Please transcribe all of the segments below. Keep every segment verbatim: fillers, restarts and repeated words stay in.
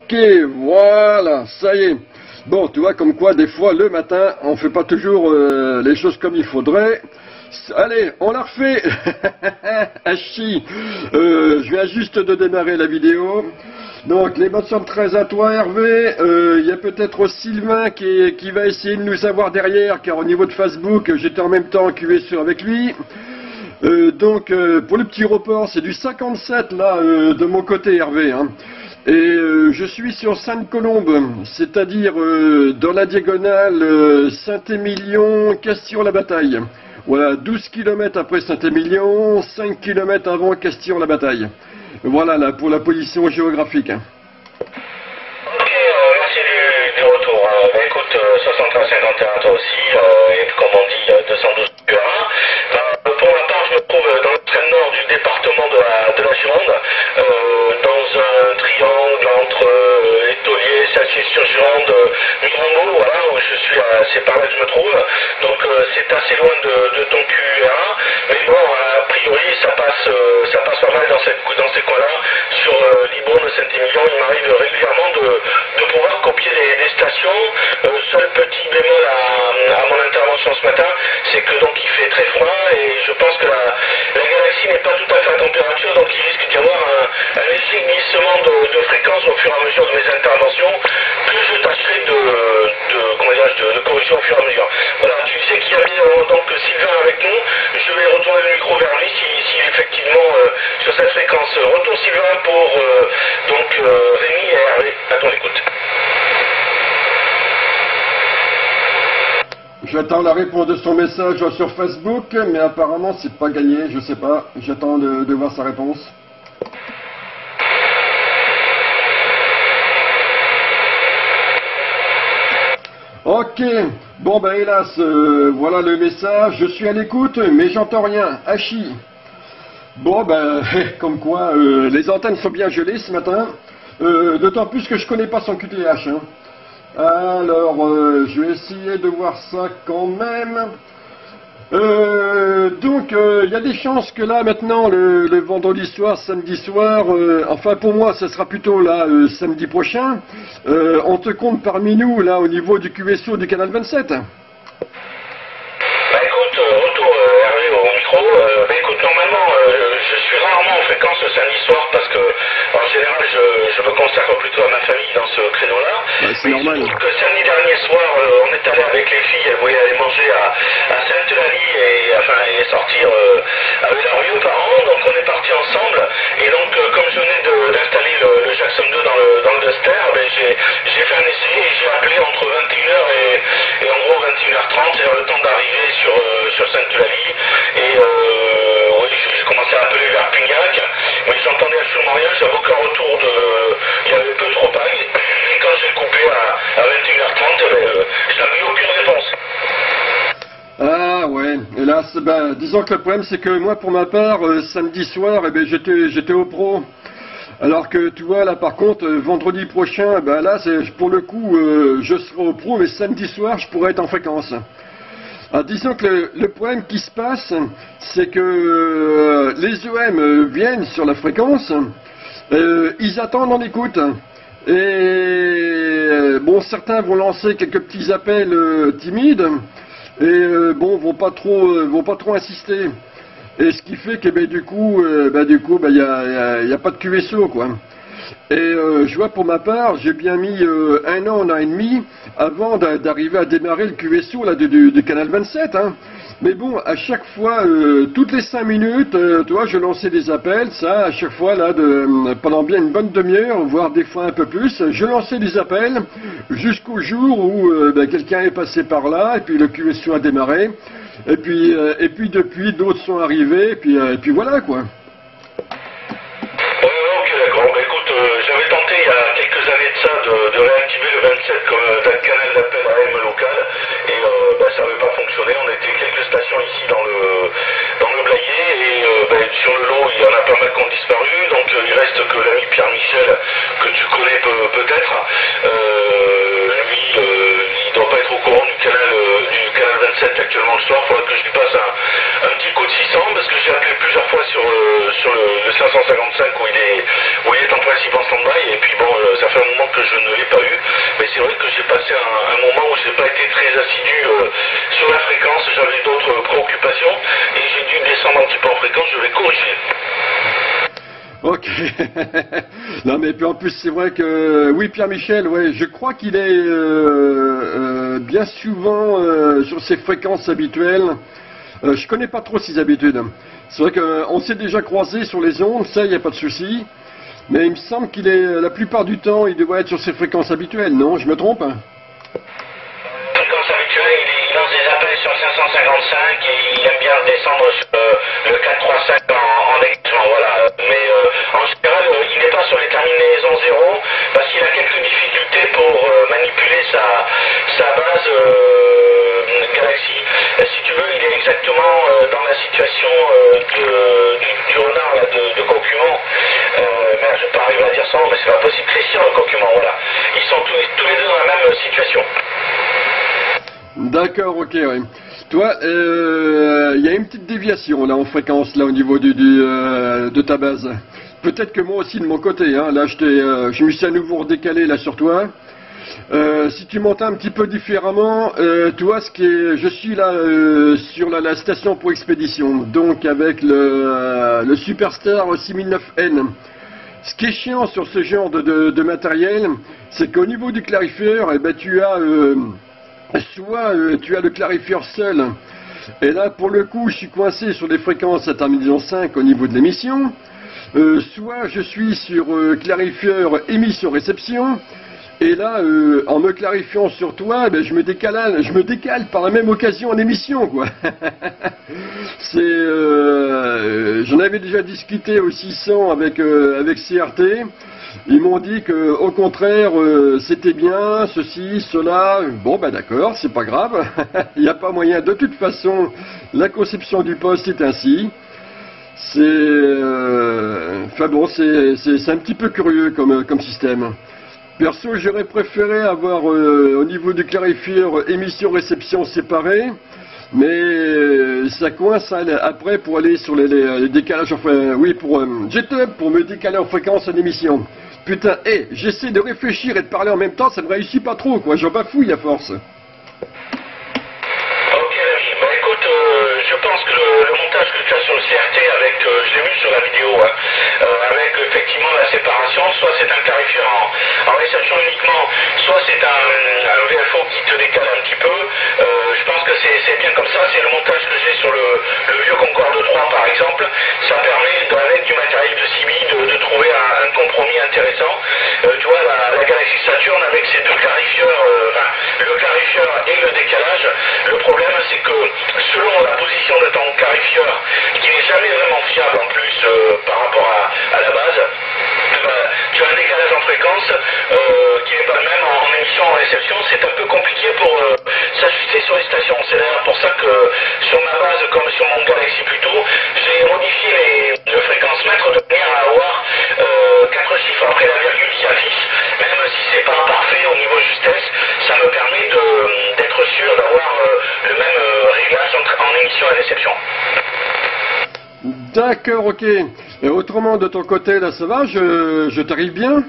Ok, voilà, ça y est. Bon, tu vois, comme quoi, des fois, le matin, on fait pas toujours euh, les choses comme il faudrait. Allez, on la refait. Hachi, euh, je viens juste de démarrer la vidéo. Donc, les bonnes soixante-treize à toi, Hervé. Il euh, y a peut-être Sylvain qui, qui va essayer de nous avoir derrière, car au niveau de Facebook, j'étais en même temps en Q S O avec lui. Euh, donc, euh, pour le petit report, c'est du cinquante-sept, là, euh, de mon côté, Hervé, hein. Et euh, je suis sur Sainte-Colombe, c'est-à-dire euh, dans la diagonale euh, Saint-Émilion, Castillon-la-Bataille. Voilà, douze kilomètres après Saint-Émilion, cinq kilomètres avant Castillon-la-Bataille. Voilà, là, pour la position géographique. Hein. Ok, euh, merci du, du retour. Hein. Bah, écoute, euh, soixante-treize cinquante et un toi aussi, euh, et comme on dit, euh, deux cent douze un. Bah, pour ma part, je me trouve dans l'extrême nord du département de la, de la Gironde, euh, dans un triangle entre euh, Étolier, Salsier-sur-Gironde, euh, Mirambeau, voilà, où je suis, euh, c'est par là que je me trouve. Donc euh, c'est assez loin de, de ton Q R un, mais bon, a priori, ça passe, euh, ça passe pas mal dans, cette, dans ces coins-là. Sur euh, Libourne, Saint-Émilion, il m'arrive régulièrement de, de pouvoir copier des, des stations. Euh, seul petit bémol à, à mon intervention ce matin, c'est que donc il fait très froid et je pense que la, la galaxie n'est pas tout à fait à température, donc il risque d'y avoir un, un léger glissement de, de fréquence au fur et à mesure de mes interventions, que je tâcherai de, de, comment dirais-je, de, de corriger au fur et à mesure. Voilà, tu sais qu'il y a bien euh, donc Sylvain avec nous, je vais retourner le micro vers lui si, si effectivement euh, sur cette fréquence. Retour Sylvain pour euh, donc euh, Rémi et Hervé. Attends, écoute. J'attends la réponse de son message sur Facebook, mais apparemment c'est pas gagné, je sais pas. J'attends de, de voir sa réponse. Ok, bon ben hélas, euh, voilà le message, je suis à l'écoute, mais j'entends rien, Hachi. Bon ben, comme quoi, euh, les antennes sont bien gelées ce matin, euh, d'autant plus que je connais pas son Q T H, hein. Alors, euh, je vais essayer de voir ça quand même. Euh, donc, il euh, y a des chances que là, maintenant, le, le vendredi soir, samedi soir, euh, enfin pour moi, ce sera plutôt là, euh, samedi prochain, euh, on te compte parmi nous, là, au niveau du Q S O du canal vingt-sept. Bah écoute, euh, retour euh, Hervé au micro. Euh, bah écoute, normalement, euh, je suis rarement en fréquence le samedi soir parce que, en général, je, je me consacre plutôt à ma famille dans ce créneau-là. Bah, c'est normal. Il se trouve que samedi dernier soir, euh, on est allé avec les filles, elles voulaient aller manger à, à Sainte-Eulalie et, enfin, et sortir euh, avec leurs vieux parents, donc on est partis ensemble. Et donc, euh, comme je venais de- d'installer le, le Jackson deux dans le, dans le Duster, ben, j'ai j'ai fait un essai et j'ai appelé entre vingt et une heures et, et en gros vingt et une heures trente, c'est le temps d'arriver sur, euh, sur Sainte-Eulalie. Et euh, oui, j'ai j'ai commencé à appeler vers Pignac, mais j'entendais absolument rien, j'avais aucun retour de... Il y avait peu trop paille. Et quand j'ai coupé à, à vingt et une heures trente, ben, euh, je n'avais eu aucune réponse. Ah ouais, hélas, ben, disons que le problème c'est que moi pour ma part, euh, samedi soir, eh ben, j'étais j'étais au pro. Alors que tu vois là par contre, euh, vendredi prochain, ben là c'est pour le coup, euh, je serai au pro, mais samedi soir je pourrais être en fréquence. Alors disons que le, le problème qui se passe, c'est que euh, les E M euh, viennent sur la fréquence, euh, ils attendent en écoute. Et euh, bon, certains vont lancer quelques petits appels euh, timides. Et euh, bon, vont pas trop, euh, vont pas trop insister. Et ce qui fait que ben du coup, euh, ben, du coup, ben il y a, y a- y a pas de Q S O quoi. Et euh, je vois pour ma part, j'ai bien mis euh, un an, un an et demi avant d'a- d'arriver à démarrer le Q S O là du, du- du canal vingt-sept. Hein. Mais bon, à chaque fois, euh, toutes les cinq minutes, euh, tu vois, je lançais des appels, ça, à chaque fois, là, de, pendant bien une bonne demi-heure, voire des fois un peu plus, je lançais des appels jusqu'au jour où euh, ben, quelqu'un est passé par là, et puis le Q S O a démarré, et puis, euh, et puis depuis, d'autres sont arrivés, et puis, euh, et puis voilà, quoi. Euh, ok, d'accord. Bah, écoute, euh, j'avais tenté il y a quelques années de ça de, de réactiver le vingt-sept comme euh, d'un canal d'appel A M local et euh, bah, ça n'avait pas fonctionné. On était quelques stations ici dans le dans le Blayais et euh, bah, sur le lot il y en a pas mal qui ont disparu. Donc euh, il reste que l'ami Pierre Michel que tu connais peu- peut-être. Euh, lui, euh, il doit pas être au courant du canal euh, du canal vingt-sept actuellement le soir. Il faudrait que je lui passe un, un petit coup de six cents parce que j'ai appelé plusieurs fois sur euh, sur le, le cinq cent cinquante-cinq où il est où il est en principe en stand-by, et puis bon, euh, ça fait un moment que je ne l'ai pas eu, mais c'est vrai que j'ai passé un, un moment où je n'ai pas été très assidu euh, sur la fréquence, j'avais d'autres préoccupations, et j'ai dû descendre un petit peu en fréquence, je vais corriger. Ok. Non mais puis en plus c'est vrai que oui Pierre-Michel, ouais, je crois qu'il est euh, euh, bien souvent euh, sur ses fréquences habituelles. Euh, je connais pas trop ses habitudes. C'est vrai qu'on s'est déjà croisé sur les ondes, ça il n'y a pas de souci. Mais il me semble qu'il est la plupart du temps il devrait être sur ses fréquences habituelles, non? Je me trompe? Fréquence habituelle, il lance des appels sur cinq cent cinquante-cinq et il aime bien descendre sur euh, le quatre trois cinq en, en engagement, voilà. Mais euh, en général, euh, il n'est pas sur les terminaisons zéro parce qu'il a quelques difficultés pour euh, manipuler sa, sa base euh, Galaxy. Euh, si tu veux, il est exactement euh, dans la situation euh, de, du, du renard, là, de, de Concurrent. Euh, merde, je ne vais pas arriver à dire ça, mais c'est pas possible. Christian et Concurrent, voilà. Ils sont tous, tous les deux dans la même situation. D'accord, ok, oui. Toi, il euh, y a une petite déviation là en fréquence là au niveau du, du, euh, de ta base. Peut-être que moi aussi de mon côté, hein, là je, euh, je me suis à nouveau redécalé là sur toi. Euh, si tu m'entends un petit peu différemment, euh, tu vois ce qui est, je suis là euh, sur la, la station pour expédition, donc avec le, euh, le Superstar six mille neuf N. Ce qui est chiant sur ce genre de, de, de matériel, c'est qu'au niveau du clarifieur, eh ben, tu as euh, soit euh, tu as le clarifieur seul, et là pour le coup je suis coincé sur des fréquences à terminaison cinq au niveau de l'émission, euh, soit je suis sur euh, clarifieur émission-réception, et là euh, en me clarifiant sur toi, eh ben, je me décale, je me décale par la même occasion en émission quoi. C'est, euh, j'en avais déjà discuté au six cents avec euh, avec C R T. Ils m'ont dit que, au contraire, euh, c'était bien, ceci, cela. Bon, ben d'accord, c'est pas grave. Il n'y a pas moyen. De toute façon, la conception du poste est ainsi. C'est, euh, enfin bon, c'est, c'est, c'est un petit peu curieux comme, comme système. Perso, j'aurais préféré avoir euh, au niveau du clarifieur émission-réception séparé. Mais euh, ça coince hein, après pour aller sur les, les, les décalages, enfin oui pour euh, J T U B pour me décaler en fréquence en émission. Putain, hé, hey, j'essaie de réfléchir et de parler en même temps, ça ne réussit pas trop quoi, j'en bafouille à force. Ok l'ami, bah écoute, euh, je pense que le, le montage que tu as sur le C R T avec, euh, je l'ai vu sur la vidéo, hein, euh, avec effectivement la séparation, soit c'est un clarifieur en, en réception uniquement, soit c'est un, un V F O qui te décale un petit peu. Euh, je pense que c'est bien comme ça, c'est le montage que j'ai sur le, le vieux Concorde trois par exemple. Ça permet, avec du matériel de C B, de, de trouver un, un compromis intéressant. Euh, tu vois, la, la Galaxy Saturn avec ses deux clarifieurs, euh, enfin, le clarifieur et le décalage, le problème c'est que selon la position de ton clarifieur, qui n'est jamais vraiment fiable en plus euh, par rapport à, à la base, bah, tu as un décalage en fréquence euh, qui n'est pas le même en, en émission en réception. C'est un peu compliqué pour euh, s'ajuster sur les stations. C'est d'ailleurs pour ça que sur ma base, comme sur mon Galaxy plutôt, j'ai modifié les, le fréquence-mètre de manière à avoir euh, quatre chiffres après la virgule qui affiche. Même si c'est pas parfait au niveau justesse, ça me permet d'être sûr d'avoir euh, le même euh, réglage entre, en émission et réception. D'accord, ok. Et autrement, de ton côté, là, ça va? Je, je t'arrive bien?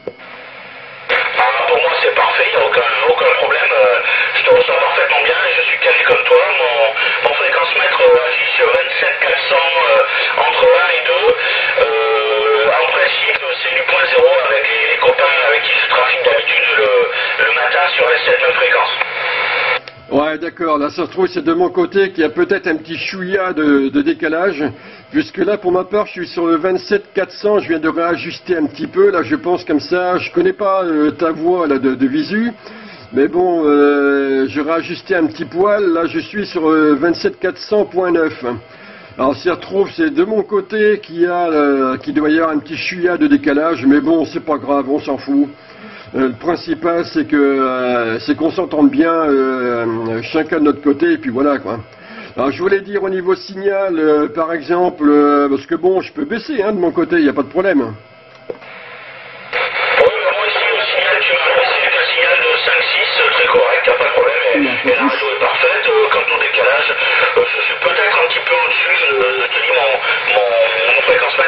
Ah, pour moi, c'est parfait, il n'y a aucun, aucun problème. Euh, je te ressens parfaitement bien et je suis quasi comme toi. Mon, mon fréquence-mètre affiche vingt-sept quatre cents euh, entre un et deux. Euh, en principe, c'est du point zéro avec les, les copains avec qui je trafique d'habitude le, le matin sur les sept mêmes fréquences. Ouais, d'accord. Là, ça se trouve, c'est de mon côté qu'il y a peut-être un petit chouïa de, de décalage. Puisque là, pour ma part, je suis sur le vingt-sept quatre cents. Je viens de réajuster un petit peu. Là, je pense comme ça. Je connais pas euh, ta voix là de, de visu. Mais bon, euh, je réajustais un petit poil. Là, je suis sur euh, vingt-sept quatre cents point neuf. Alors, si ça se trouve, c'est de mon côté qu'il y a, euh, qu'il doit y avoir un petit chouïa de décalage. Mais bon, c'est pas grave, on s'en fout. Euh, le principal, c'est que euh, c'est qu'on s'entende bien, euh, chacun de notre côté, et puis voilà quoi. Alors je voulais dire au niveau signal, euh, par exemple, euh, parce que bon, je peux baisser hein, de mon côté, il n'y a pas de problème. Oui, mais moi ici, le signal, tu m'as baissé un signal de cinq six, très correct, il n'y a pas de problème, et, et la radio est parfaite. Euh, quant au décalage, euh, je suis peut-être un petit peu au-dessus, je, je te dis, mon, mon, mon fréquence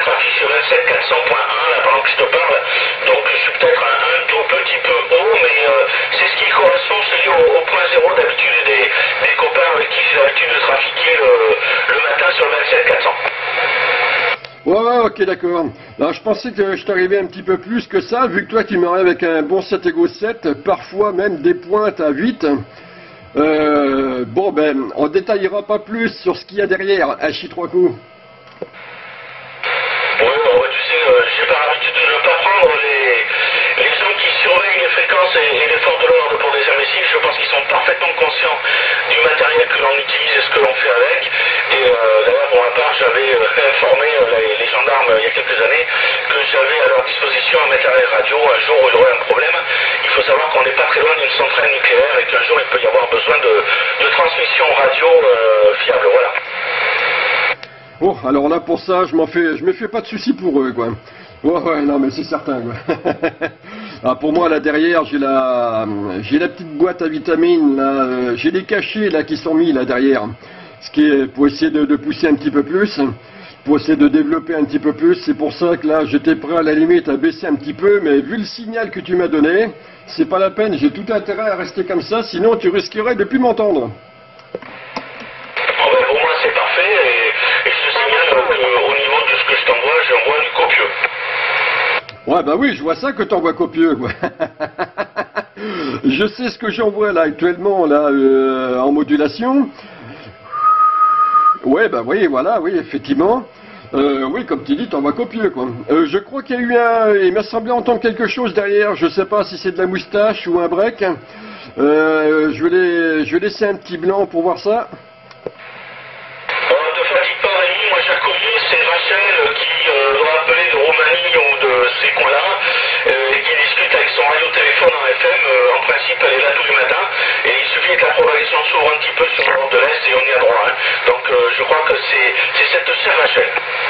Ouais, ouais, ok, d'accord. Alors, je pensais que je t'arrivais un petit peu plus que ça, vu que toi, tu m'arrives avec un bon sept Ego sept, parfois même des pointes à huit. Euh, bon, ben, on détaillera pas plus sur ce qu'il y a derrière, à chi trois coups. Oui, bon, ouais, tu sais, euh, j'ai pas l'habitude de ne pas prendre les, les gens qui surveillent les fréquences et, et les forces de l'ordre pour des imbéciles. Je pense qu'ils sont parfaitement conscients du matériel que l'on utilise et ce que l'on fait avec. Et euh, d'ailleurs, pour ma part, j'avais euh, informé euh, les, les gendarmes euh, il y a quelques années que j'avais à leur disposition un matériel radio un jour où il y aurait un problème. Il faut savoir qu'on n'est pas très loin d'une centrale nucléaire et qu'un jour il peut y avoir besoin de, de transmission radio euh, fiable. Voilà. Oh, alors là, pour ça, je m'en fais, je me fais pas de soucis pour eux, quoi. Ouais, ouais, non, mais c'est certain, quoi. Ah, pour moi, là, derrière, j'ai la, j'ai la petite boîte à vitamines, là, euh, j'ai les cachets, là, qui sont mis, là, derrière. Ce qui est pour essayer de, de pousser un petit peu plus, pour essayer de développer un petit peu plus. C'est pour ça que là, j'étais prêt à la limite à baisser un petit peu, mais vu le signal que tu m'as donné, c'est pas la peine, j'ai tout intérêt à rester comme ça, sinon tu risquerais de plus m'entendre. Oh, ben, pour moi, c'est parfait, et, et je te signale qu'au niveau de ce que je t'envoie, j'envoie du copieux. Ouais, bah oui, je vois ça que t'envoies copieux, quoi. Je sais ce que j'envoie là actuellement, là, euh, en modulation. Ouais, bah oui, voilà, oui, effectivement. Euh, oui, comme tu dis, t'envoies copieux, quoi. Euh, je crois qu'il y a eu un... Il m'a semblé entendre quelque chose derrière, je sais pas si c'est de la moustache ou un break. Euh, je vais les... je vais laisser un petit blanc pour voir ça. Euh, ne fatigue pas, Rémi, moi j'ai reconnu, c'est Rachel qui euh, doit appeler de Roumanie ou de ces coins-là, euh, et qui discute avec son radio-téléphone en F M. Euh, en principe, elle est là tous les matins, et il suffit que la propagation s'ouvre un petit peu sur l'ordre de l'Est et on y a droit. Hein. Donc euh, je crois que c'est cette chère Rachel.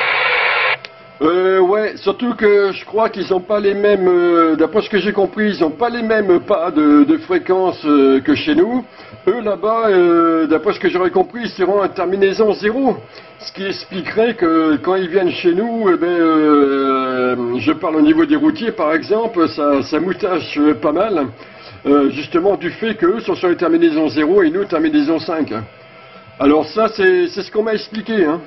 Euh, ouais, surtout que je crois qu'ils n'ont pas les mêmes, euh, d'après ce que j'ai compris, ils n'ont pas les mêmes pas de, de fréquence euh, que chez nous. Eux, là-bas, euh, d'après ce que j'aurais compris, ils seront à terminaison zéro. Ce qui expliquerait que quand ils viennent chez nous, eh ben, euh, je parle au niveau des routiers, par exemple, ça, ça moustache pas mal, euh, justement du fait qu'eux sont sur les terminaisons zéro et nous, terminaison cinq. Alors ça, c'est ce qu'on m'a expliqué, hein.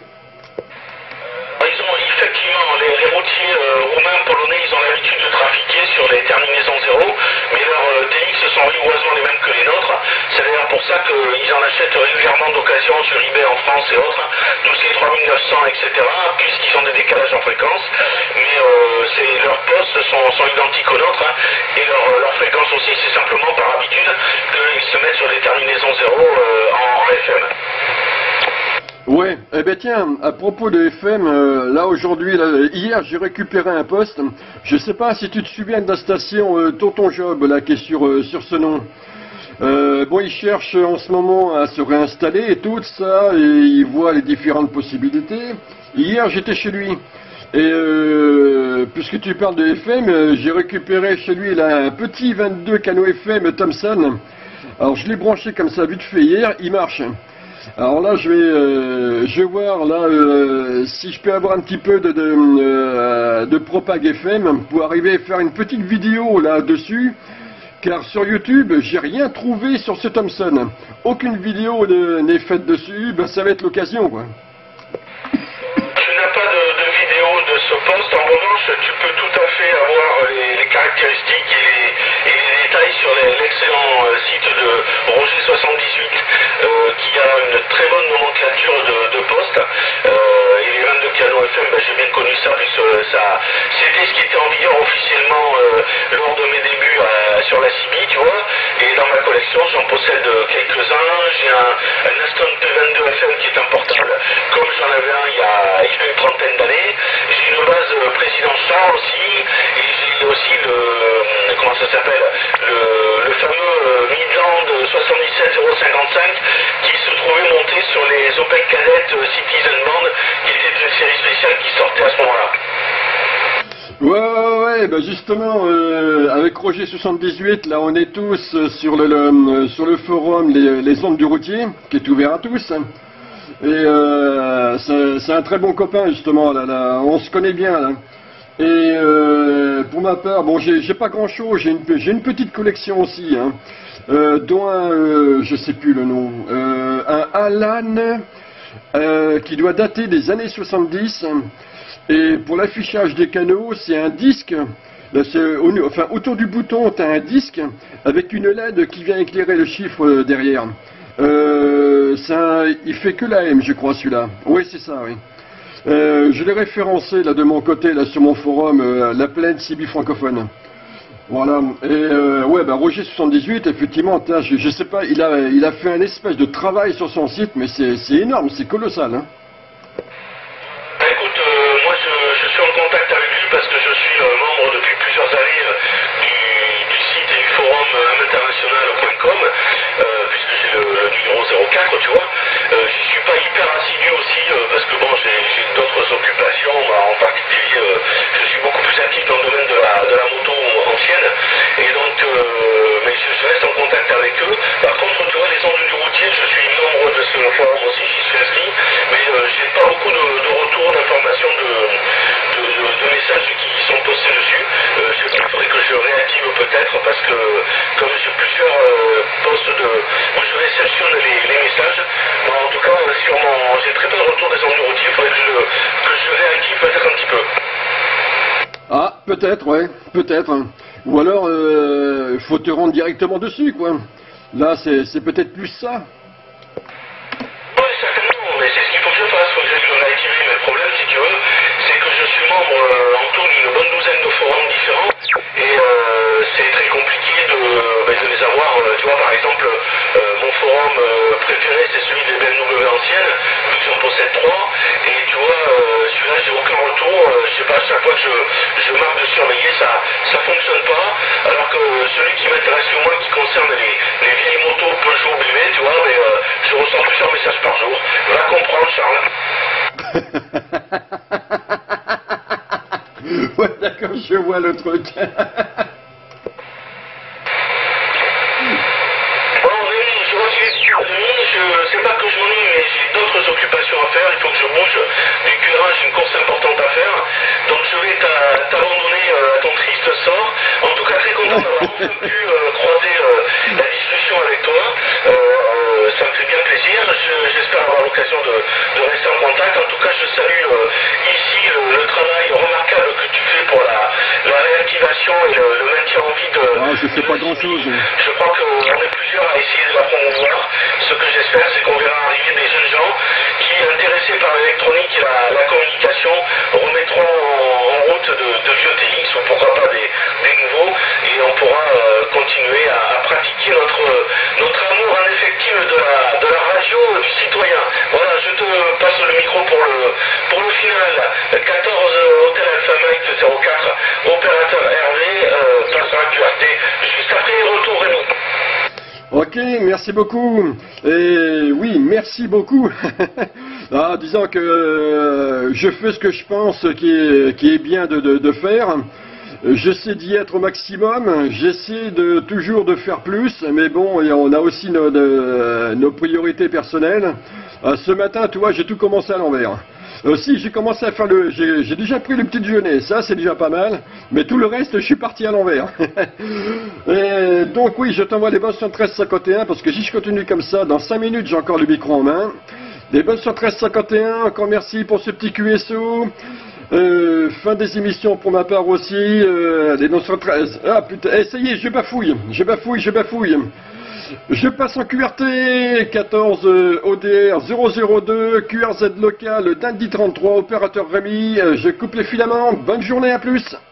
Ils ont effectivement, les, les routiers euh, roumains, polonais, ils ont l'habitude de trafiquer sur les terminaisons zéro, mais leurs euh, T X sont rigoureusement les mêmes que les nôtres. C'est d'ailleurs pour ça qu'ils en achètent régulièrement d'occasion sur eBay en France et autres, tous ces trois mille neuf cents, et cetera, puisqu'ils ont des décalages en fréquence, mais euh, leurs postes sont, sont identiques aux nôtres, hein, et leur, leur fréquence aussi, c'est simplement par habitude qu'ils se mettent sur les terminaisons zéro euh, en F M. Ouais, eh ben tiens, à propos de F M, euh, là aujourd'hui, là, hier j'ai récupéré un poste, je sais pas si tu te souviens de la station euh, Tonton Job, là, qui est sur, euh, sur ce nom. Euh, bon, il cherche en ce moment à se réinstaller et tout ça, et il voit les différentes possibilités. Hier j'étais chez lui, et euh, puisque tu parles de F M, euh, j'ai récupéré chez lui là, un petit vingt-deux canaux F M Thomson. Alors je l'ai branché comme ça vite fait hier, il marche. Alors là, je vais, euh, je vais voir là euh, si je peux avoir un petit peu de, de, euh, de propag F M pour arriver à faire une petite vidéo là-dessus, car sur YouTube, j'ai rien trouvé sur ce Thomson. Aucune vidéo n'est faite dessus, ben ça va être l'occasion, quoi. Tu n'as pas de, de vidéo de ce poste, en revanche, tu peux tout à fait avoir les, les caractéristiques et les, et les détails sur l'excellent euh, site de Roger soixante-dix-huit, euh, qui a une très bonne nomenclature de, de postes. Euh, et les vingt-deux canaux F M, ben, j'ai bien connu ça, puisque ça, c'était ce qui était en vigueur officiellement euh, lors de mes débuts à, sur la C B I, tu vois. Et dans ma collection, j'en possède quelques-uns. J'ai un, un Aston P vingt-deux F M qui est un portable, comme j'en avais un il y a, il y a une trentaine d'années. J'ai une base euh, Président Charles aussi, et j'ai aussi le, euh, comment ça s'appelle, le, le fameux euh, Midland soixante-dix-sept zéro cinquante-cinq qui se trouvait monté sur les Opel Kadett euh, Citizen Band, qui était une série spéciale qui sortait à ce moment-là. Ouais, ouais, ouais, bah justement, euh, avec Roger soixante-dix-huit, là on est tous euh, sur le, le, euh, sur le forum les, les ondes du routier, qui est ouvert à tous. Et euh, c'est un très bon copain justement, là, là, on se connaît bien là. Et euh, pour ma part, bon, j'ai pas grand chose, j'ai une, une petite collection aussi, hein, euh, dont un, euh, je sais plus le nom, euh, un Alan euh, qui doit dater des années soixante-dix. Et pour l'affichage des canaux, c'est un disque. Là, au, enfin, autour du bouton, tu as un disque avec une L E D qui vient éclairer le chiffre euh, derrière. Euh, ça, il fait que la M, je crois, celui-là. Oui, c'est ça, oui. Euh, je l'ai référencé là de mon côté, là sur mon forum, euh, la plaine C B francophone. Voilà. Et euh, ouais, bah Roger soixante-dix-huit, effectivement, je, je sais pas, il a, il a fait un espèce de travail sur son site, mais c'est énorme, c'est colossal, hein. Écoute, euh, moi je, je suis en contact avec lui parce que je suis euh, membre depuis plusieurs années euh, du, du site et du forum euh, international point com, euh, puisque j'ai le, le numéro zéro quatre, tu vois. Euh, J'y suis pas hyper assidu aussi euh, parce que bon, j'ai d'autres occupations, bah, en particulier euh, je suis beaucoup plus actif dans le domaine de la, de la moto ancienne, et donc, euh, mais je, je reste en contact avec eux. Par contre, tu vois, les ondes du routier, je suis membre de ce forum aussi, j'y suis inscrit, mais euh, j'ai pas beaucoup de, de retours, d'informations, de, de, de, de messages qui sont postés dessus. Euh, je sais pas, il faudrait que je réactive peut-être, parce que comme j'ai plusieurs euh, postes de... Moi je réceptionne les, les messages, bon, en tout cas, sur mon... j'ai très peu de retours des ondes du routier, il faudrait que je, que je réactive peut-être un petit peu. Ah, peut-être, ouais, peut-être. Ou alors, il euh, faut te rendre directement dessus, quoi. Là, c'est peut-être plus ça. Oui, certainement, mais c'est ce qu'il faut que je fasse, il faut que je le réactive. Mais le problème, si tu veux, c'est que je suis membre euh, en tout d'une bonne douzaine de forums différents, et euh, c'est très compliqué de, ben, de les avoir. Euh, tu vois, par exemple, euh, mon forum euh, préféré, c'est celui des B M W anciennes, vu que j'en possède trois, et tu vois, euh, celui-là, j'ai aucun retour. Euh, je sais pas, à chaque fois que je, je marque de surveiller, ça ça fonctionne pas, alors que celui qui m'intéresse le moins, qui concerne les, les vieilles motos Peugeot B M W, tu vois, mais euh, je reçois plusieurs messages par jour. Va comprendre, Charles. Ouais, d'accord, je vois le truc. Bon, Rémi, je refuse. Rémi, je sais pas que je m'ennuie, mais j'ai d'autres occupations à faire. Il faut que je bouge du curin, j'ai une course importante à faire. Donc je vais t'abandonner euh, à ton triste sort. En tout cas, très content d'avoir enfin pu euh, croiser euh, la discussion avec toi. Euh, euh, ça me fait bien plaisir. J'espère avoir l'occasion de, de rester en contact. En tout cas, je salue euh, ici le, le travail remarquable que tu fais pour la, la réactivation et le, le maintien en vie de... Ah, je sais pas grand-chose. Je crois qu'on est plusieurs à essayer de la promouvoir. Ce que j'espère, c'est qu'on verra arriver des jeunes gens qui, intéressés par l'électronique et la, la communication, remettront en, en route de, de vieux T X ou pourquoi pas des, des nouveaux, et on pourra euh, continuer à, à pratiquer notre, notre amour indéfectible de la, de la radio du citoyen. Voilà, je te passe le micro pour le, pour le final. quatorze Hôtel Alpha Mike zéro quatre, opérateur Hervé, euh, place à la Q R T, juste après les retours, Rémi. Ok, merci beaucoup. Et oui, merci beaucoup. Ah, disons que euh, je fais ce que je pense qui est, qui est bien de, de, de faire. J'essaie d'y être au maximum. J'essaie de toujours de faire plus. Mais bon, on a aussi nos, de, nos priorités personnelles. Ah, ce matin, tu vois, j'ai tout commencé à l'envers. Euh, si, j'ai commencé à faire le... J'ai déjà pris le petit déjeuner, ça c'est déjà pas mal, mais tout le reste, je suis parti à l'envers. Et donc oui, je t'envoie les bosses sur treize cinquante et un, parce que si je continue comme ça, dans cinq minutes, j'ai encore le micro en main. Les bosses sur treize cinquante et un, encore merci pour ce petit Q S O. Euh, fin des émissions pour ma part aussi. Euh, les neuf cent treize... Ah putain, eh, ça y est, je bafouille, je bafouille, je bafouille. Je passe en Q R T, quatorze euh, O D R zéro zéro deux, Q R Z local, Dundee trente-trois, opérateur Rémi, euh, je coupe les filaments, bonne journée, à plus.